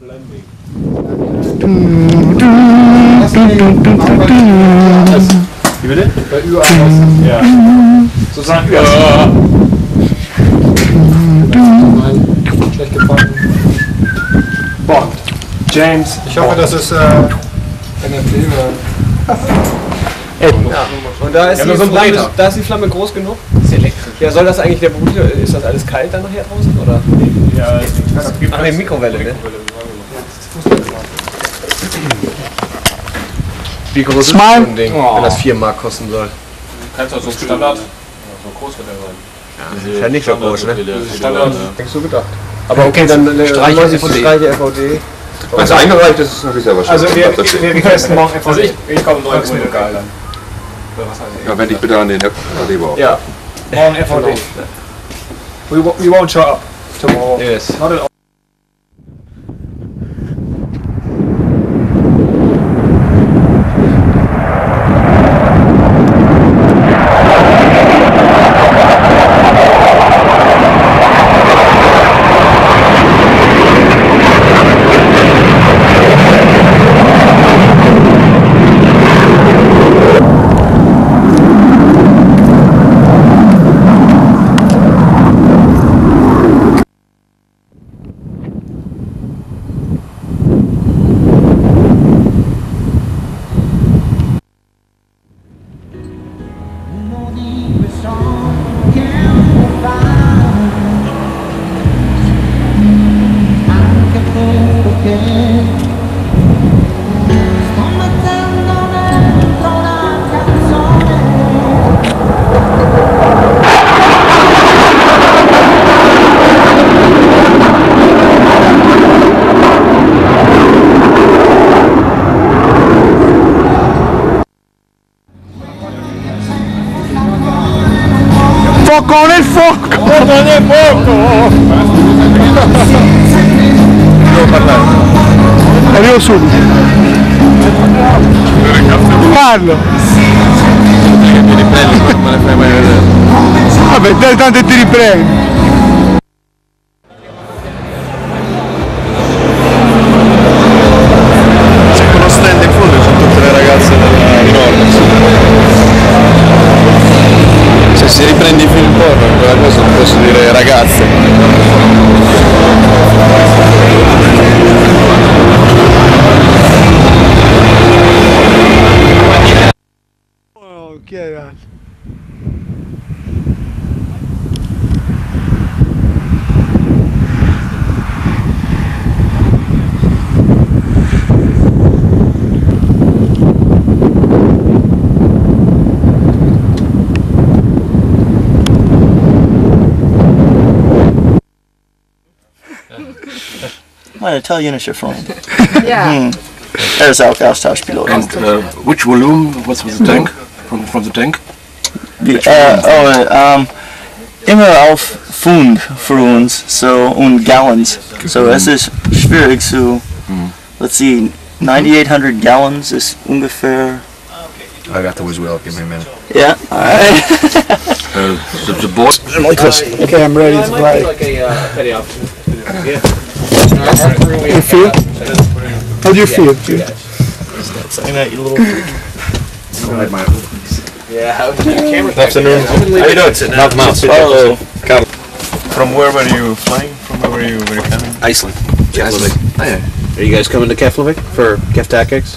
Wie bitte? Bei Ü-Aus. Ja. So sagen wir. Schlecht gefunden. Bond. James. Ich hoffe, das ist NFT. Ja. Und da ist, Ja, die so ein Flamme, Breter. da ist die Flamme groß genug? Das ist elektrisch. Ja, soll das eigentlich der Bruder, ist das alles kalt dann nachher draußen, oder? Ja, Ach ne, Mikrowelle, ne? Wie groß ist so ein Ding, wenn das 4 Mark kosten soll? Kannst du so Standard. So groß wird der sein. Ist ja nicht so groß, ne? Standard. Denkst du gedacht. Aber okay, dann Streiche FVD. Wenn es eingereicht ist, ist es natürlich sehr wahrscheinlich. Also wir testen morgen FVD. Also ich komme 9 Uhr lokal dann. Ja, wenn ich bitte an den FVD brauche. Ja. Morgen FVD. We won't show up tomorrow. Yes. Not at all. Fuoco nel fuoco! Fuoco nel fuoco! Devo parlare. Arrivo subito. Parlo! Mi riprendi, ma non me ne fai mai vedere. Vabbè, dai, tanto ti riprendi. C'è quello stand in fondo, sono tutte le ragazze di Norris. Cioè, se riprendi i film porno, in quella cosa non posso dire ragazze. Oh, chi era? Mein italienischer Freund. Ja. Er ist auch Austauschpilot. And which volume was the tank? From the tank? Immer auf Pfund für uns, so und Gallons. So es ist schwierig zu, let's see, 9800 Gallons ist ungefähr. I got those as well, give me a minute. Yeah, alright. The board? Okay, I'm ready to play. Like a petty option. Yeah. You feel? How do you feel? Saying that, you little. Yeah, camera. Afternoon. How you doing? Not mouse. Hello. From where were you flying? From where were you coming? Iceland. Iceland. Oh, yeah. Are you guys coming to Keflavik for Keftakix?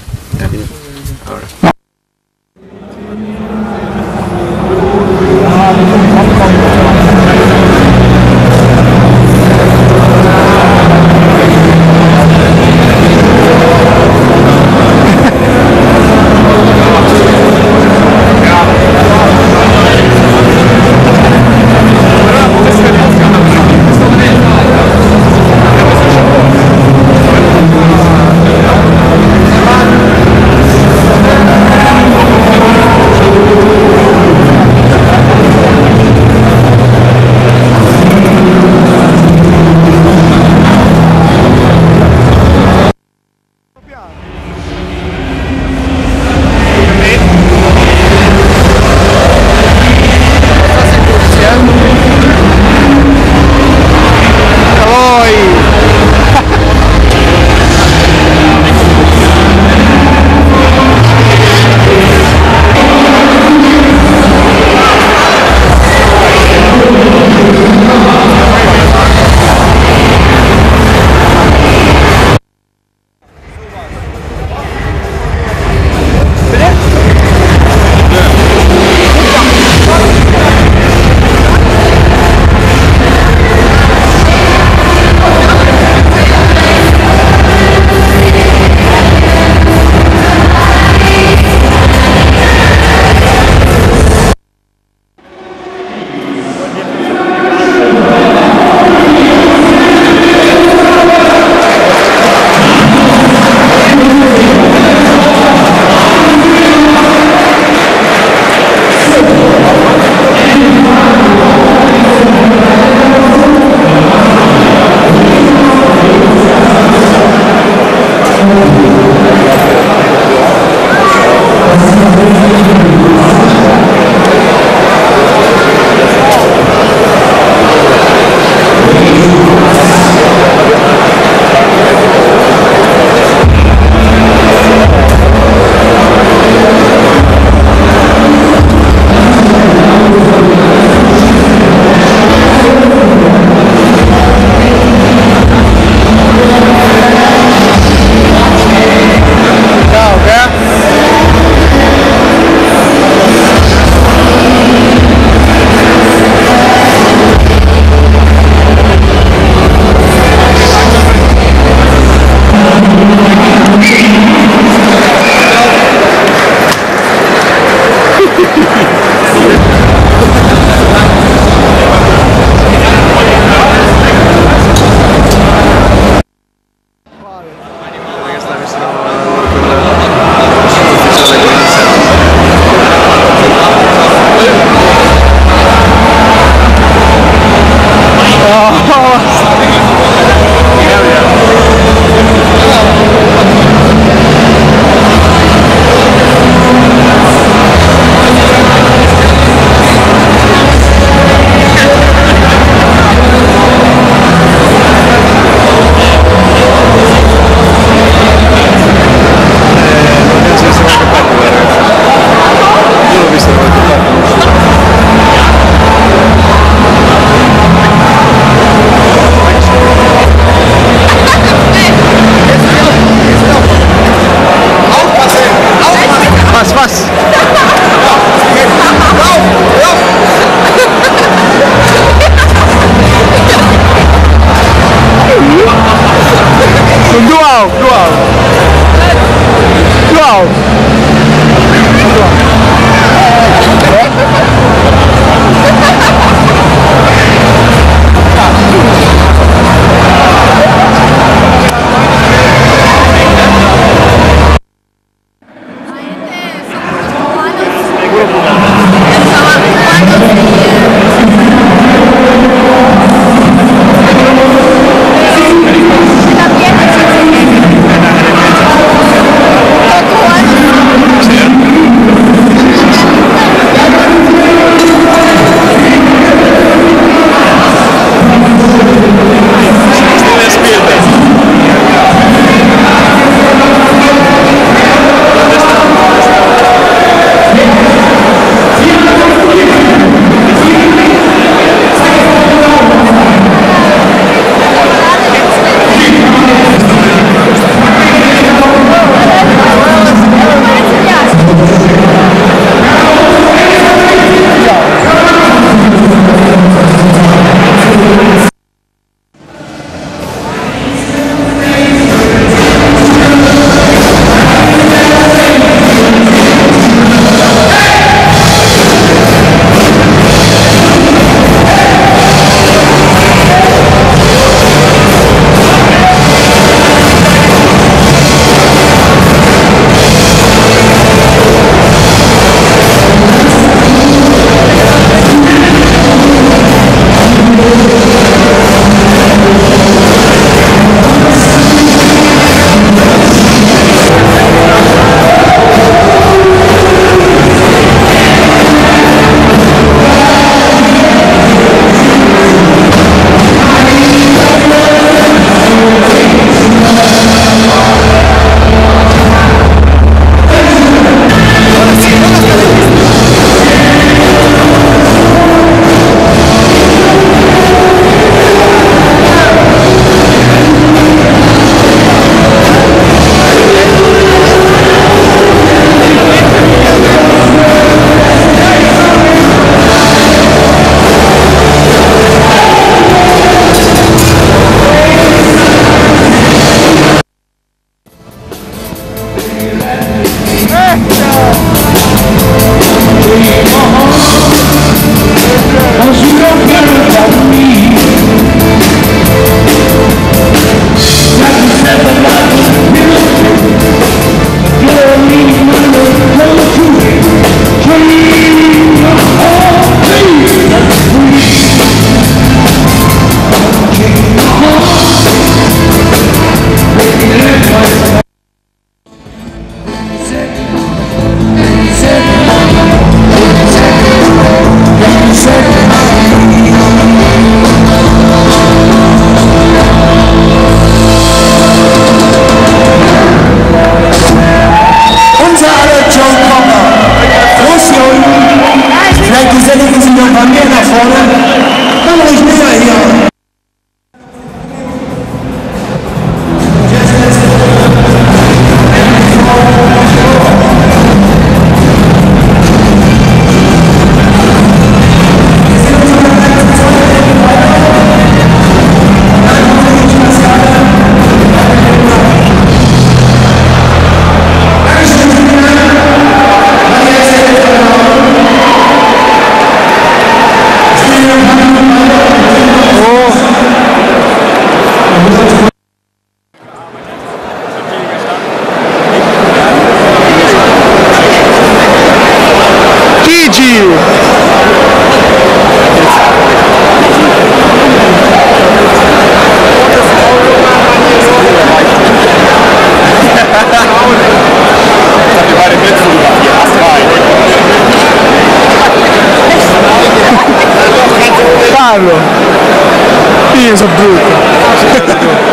Carlo! Io sono brutto!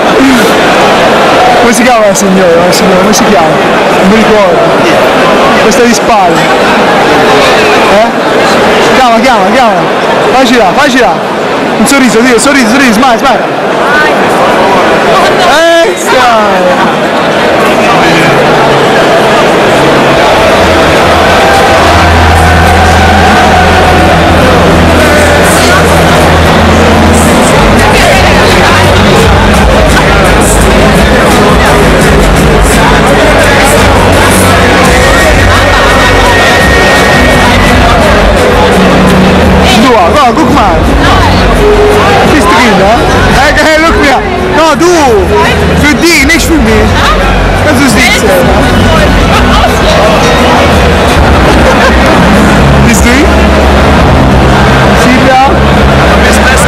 Come si chiama la signora? Come si chiama? Non mi ricordo. Questa di spalle. Chiama. Facila. Un sorriso, smile. Oh, guck mal! Bist drin, ne? Hey, look mir! No, du! Für die, nicht für mich! Kannst du es nicht sehen, ne? Bist du? Silvia? Ist besser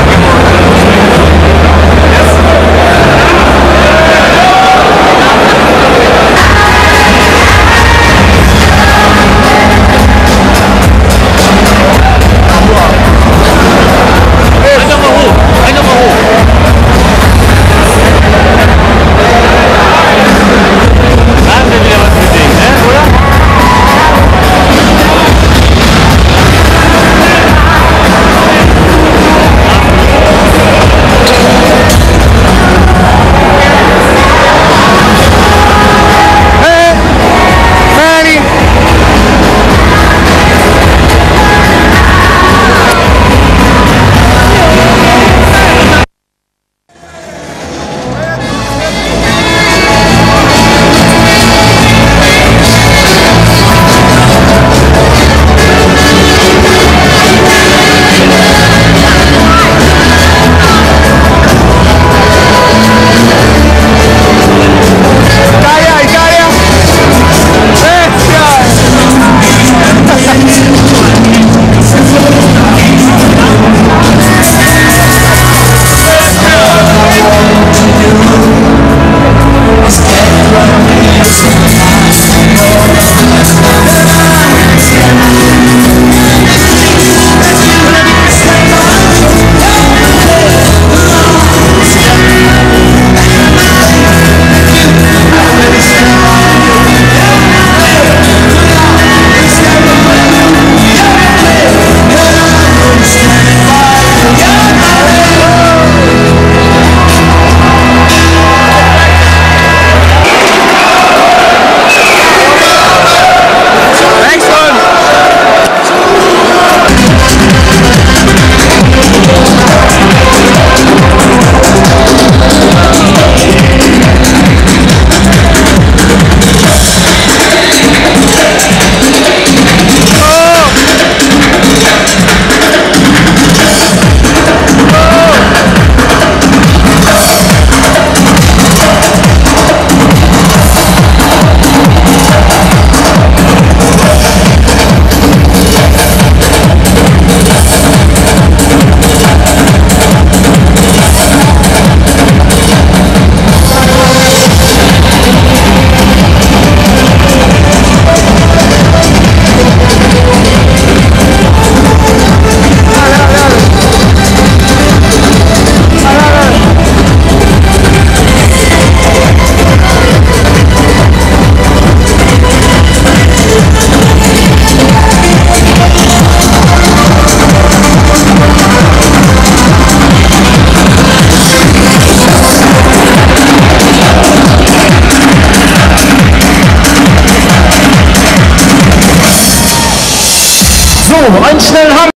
So, einen schnellen Hammer.